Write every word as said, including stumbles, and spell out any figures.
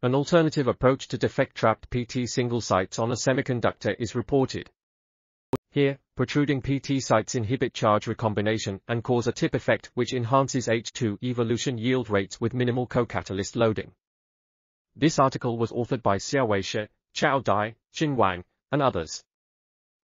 An alternative approach to defect-trapped P T single sites on a semiconductor is reported. Here, protruding P T sites inhibit charge recombination and cause a tip effect which enhances H two evolution yield rates with minimal co-catalyst loading. This article was authored by Xiaowei, Chao, Wang, Wang, and others.